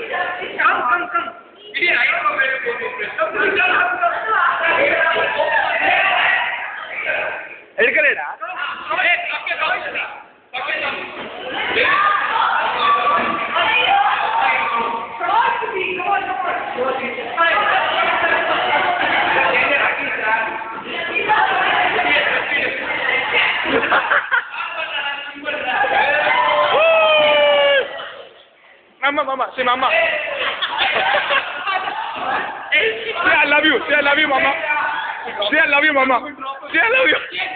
Come. Here, I know where to go. എടുക്കലേടാ Mama, say mama. Say I love you, mama. Say I love you, mama. Say I love you.